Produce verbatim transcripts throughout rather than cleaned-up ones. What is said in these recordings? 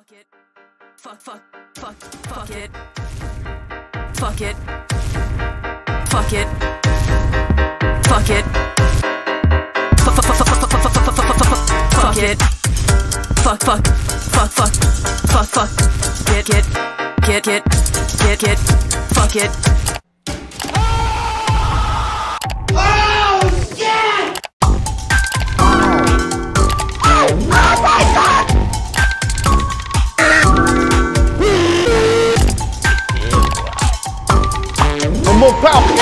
Fuck it. Fuck, fuck, fuck, fuck it. Fuck it. Fuck it. Fuck it. Fuck, fuck, fuck, fuck, fuck, fuck, fuck, fuck, fuck it. Fuck, fuck, fuck, fuck, fuck, fuck. Get, get, get, get, get, get. Fuck it. Oh, shit! Oh, oh my God! One more power.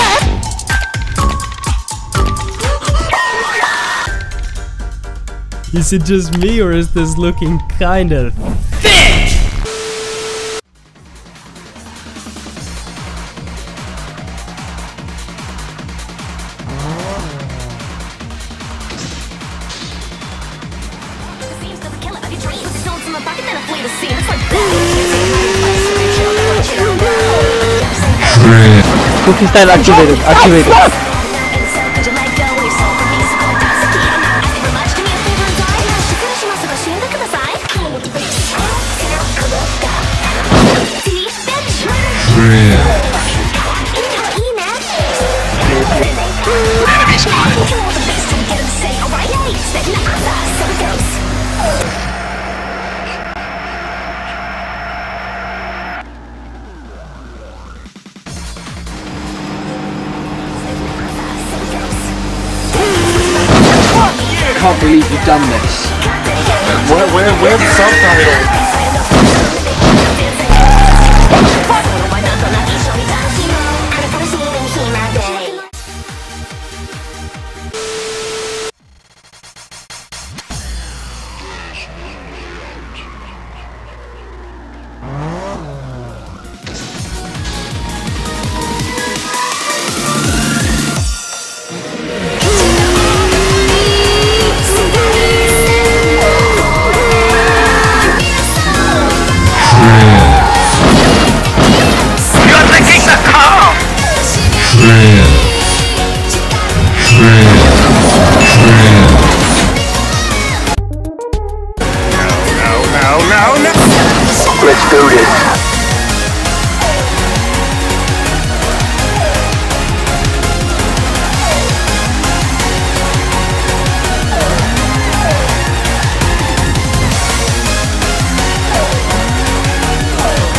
Is it just me or is this looking kinda thick? Cookie style activated, activated. Enemy spotted. I can't believe you've done this. Where, where, where's the subtitle? Let's do this.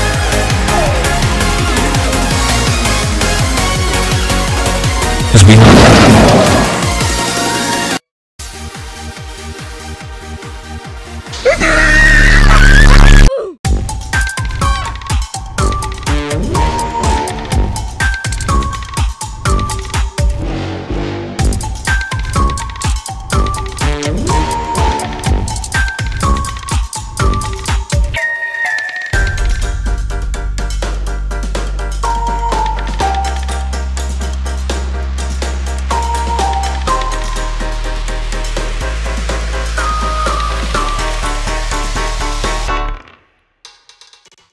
As we know